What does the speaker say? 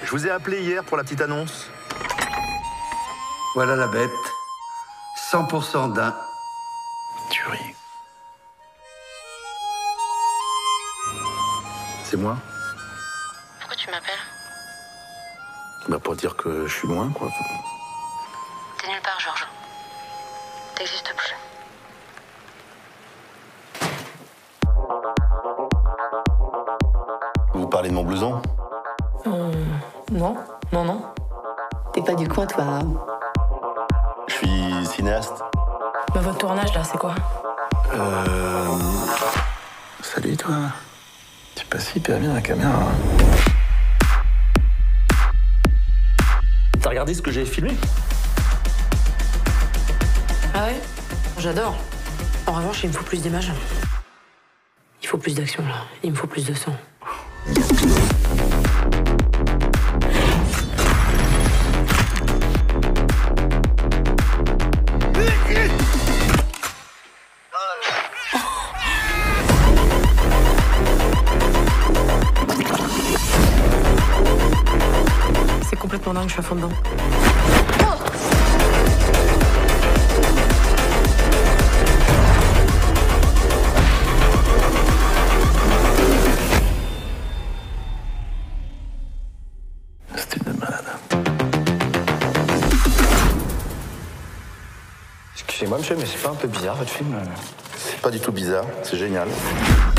Je vous ai appelé hier pour la petite annonce. Voilà la bête. 100% d'un. Tuerie. C'est moi. Pourquoi tu m'appelles? Bah pour dire que je suis loin, quoi. T'es nulle part, Georges. T'existes plus. Vous parlez de mon blouson? Non. T'es pas du coin, toi, hein? Je suis cinéaste. Bah, votre tournage, là, c'est quoi? Salut, toi. Tu passes hyper bien la caméra. T'as regardé ce que j'ai filmé? Ah ouais? J'adore. En revanche, il me faut plus d'images. Il faut plus d'action, là. Il me faut plus de sang. C'est complètement dingue, je suis à fond dedans. C'est une malade. Excusez-moi, monsieur, mais c'est pas un peu bizarre, votre film? C'est pas du tout bizarre, c'est génial.